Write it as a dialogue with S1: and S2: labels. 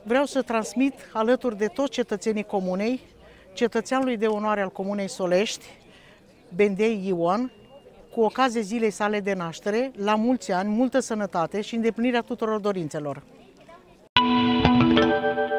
S1: Vreau să transmit alături de toți cetățenii comunei, cetățeanului de onoare al Comunei Solești, Bendei Ion, cu ocazia zilei sale de naștere, la mulți ani, multă sănătate și îndeplinirea tuturor dorințelor.